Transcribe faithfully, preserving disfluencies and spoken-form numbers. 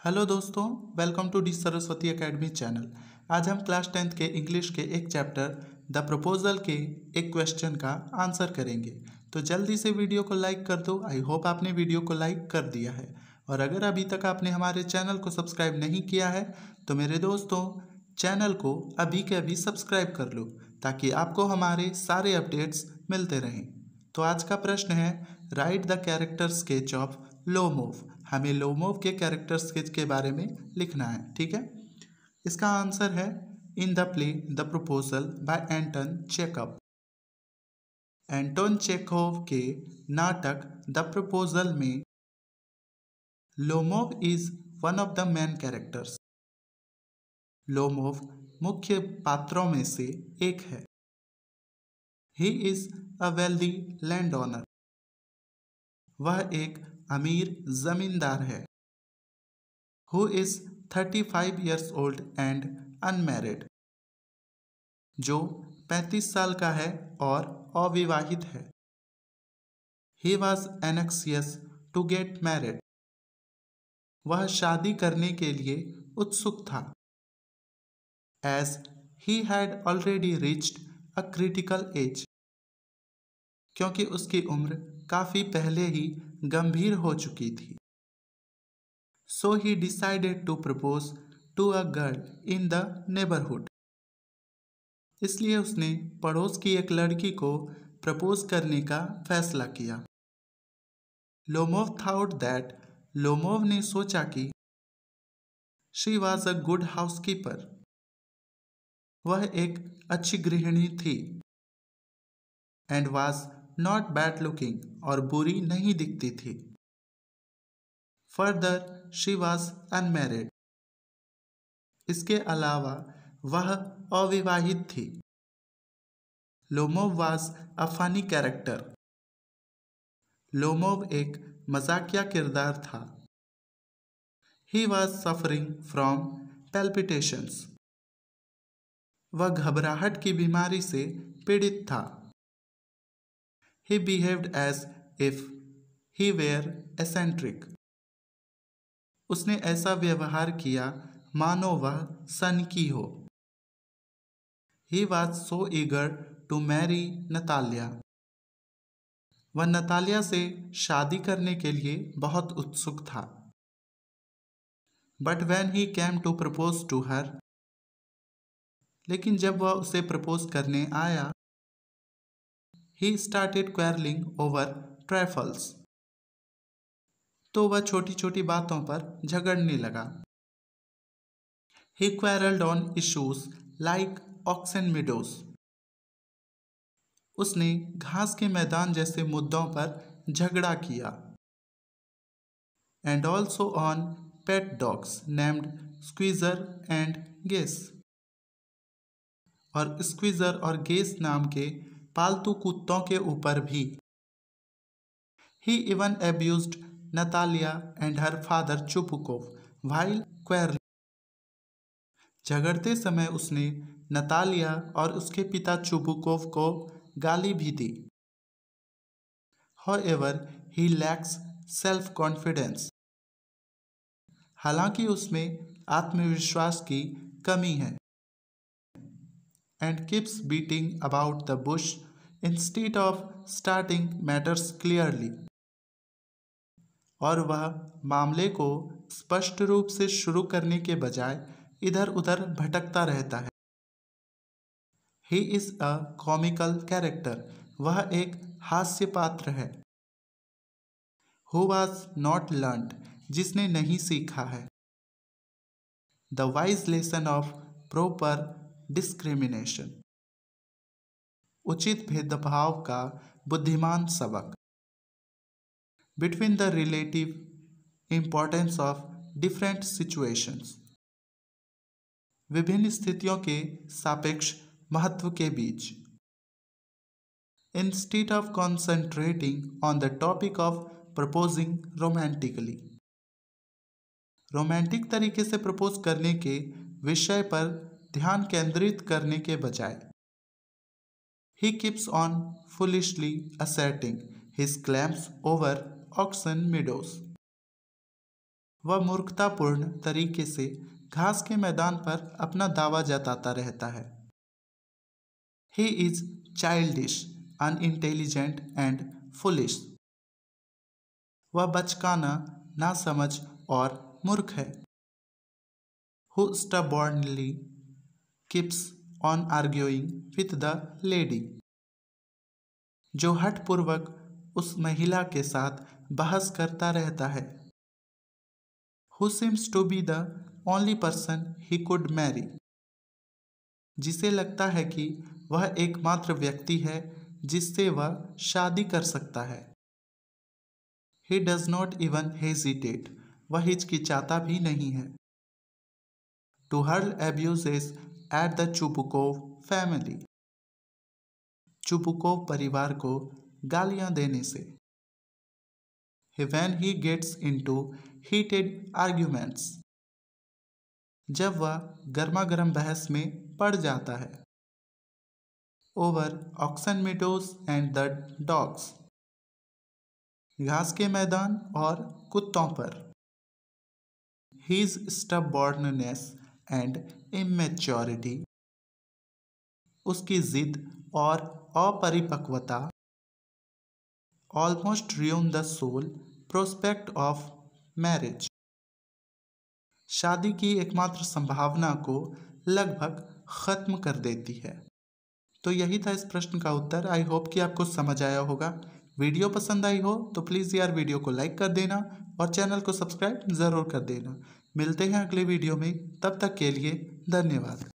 Hello दोस्तों, welcome to the Saraswati academy channel. आज हम क्लास टेंथ के इंग्लिश के एक चैप्टर द प्रपोजल के एक क्वेश्चन का आंसर करेंगे। तो जल्दी से वीडियो को लाइक कर दो। आई होप आपने वीडियो को लाइक कर दिया है, और अगर अभी तक आपने हमारे चैनल को सब्सक्राइब नहीं किया है तो मेरे दोस्तों चैनल को अभी के अभी सब्सक्राइब कर लो, ताकि आपको हमारे सारे अपडेट्स मिलते रहें। तो आज का प्रश्न है, write the character sketch of Lomov. हमें लोमोव के कैरेक्टर स्केच के बारे में लिखना है, ठीक है। इसका आंसर है in the play the proposal by Anton Chekhov. Anton Chekhov के नाटक द प्रपोजल में Lomov is one of the main characters. Lomov मुख्य पात्रों में से एक है। He is a wealthy landowner. वह एक अमीर जमींदार है। Who is thirty five years old and unmarried. जो पैंतीस साल का है और अविवाहित है। He was anxious to get married. वह शादी करने के लिए उत्सुक था। As he had already reached a critical age. क्योंकि उसकी उम्र काफी पहले ही गंभीर हो चुकी थी। So he decided to propose to a girl in the neighborhood. इसलिए उसने पड़ोस की एक लड़की को प्रपोज करने का फैसला किया। लोमोव thought that लोमोव ने सोचा कि she was a good housekeeper. वह एक अच्छी गृहिणी थी। And was not bad looking, और बुरी नहीं दिखती थी। Further, she was unmarried. इसके अलावा वह अविवाहित थी। Lomov was a funny character. Lomov एक मजाकिया किरदार था। He was suffering from palpitations. वह घबराहट की बीमारी से पीड़ित था। He behaved as if he were eccentric. उसने ऐसा व्यवहार किया मानो वह सनकी हो। He was so eager to marry Natalia. वह नतालिया से शादी करने के लिए बहुत उत्सुक था। But when he came to propose to her, लेकिन जब वह उसे प्रपोज करने आया, he started quarreling over trifles. तो वह छोटी छोटी बातों पर झगड़ने लगा। He quarreled on issues like oxen meadows. उसने घास के मैदान जैसे मुद्दों पर झगड़ा किया। And also on pet dogs named Squeezer and Gaze. और स्क्वीजर और गेस नाम के पालतू कुत्तों के ऊपर भी। He even abused Natalia and her father Chupukov while quarreling. झगड़ते समय उसने नतालिया और उसके पिता चुबुकोव को गाली भी दी। However, he lacks self-confidence. हालांकि उसमें आत्मविश्वास की कमी है। And keeps beating about the bush instead of starting matters clearly. और वह मामले को स्पष्ट रूप से शुरू करने के बजाय इधर उधर भटकता रहता है। He is a comical character. वह एक हास्य पात्र है। Who was not learnt. जिसने नहीं सीखा है। The wise lesson of proper discrimination. उचित भेदभाव का बुद्धिमान सबक। Between the relative importance of different situations. विभिन्न स्थितियों के सापेक्ष महत्व के बीच। Instead of concentrating on the topic of proposing romantically. Romantic तरीके से प्रपोज करने के विषय पर ध्यान केंद्रित करने के बजाय He keeps on foolishly asserting his claims over oxen meadows. वह मूर्खतापूर्ण तरीके से घास के मैदान पर अपना दावा जताता रहता है। He is childish, unintelligent and foolish. वह बचकाना, नासमझ और मूर्ख है। Who stubbornly keeps on arguing with the lady. जो हठपूर्वक उस महिला के साथ बहस करता रहता है। Who seems to be the only person he could marry. जिसे लगता है कि वह एकमात्र व्यक्ति है जिससे वह शादी कर सकता है। He does not even hesitate. वह हिचकिचाता भी नहीं है। To hurl abuses at the Chubukov family. Chubukov परिवार को गालियां देने से। When he gets into heated arguments. जब वह गर्मागर्म बहस में पड़ जाता है। Over auction meadows and the dogs. घास के मैदान और कुत्तों पर। His stubbornness and immaturity. उसकी जिद और अपरिपक्वता almost ruin the sole prospect of marriage. शादी की एकमात्र संभावना को लगभग खत्म कर देती है। तो यही था इस प्रश्न का उत्तर। आई होप कि आपको समझ आया होगा। वीडियो पसंद आई हो तो प्लीज़ यार वीडियो को लाइक कर देना और चैनल को सब्सक्राइब ज़रूर कर देना। मिलते हैं अगले वीडियो में, तब तक के लिए धन्यवाद।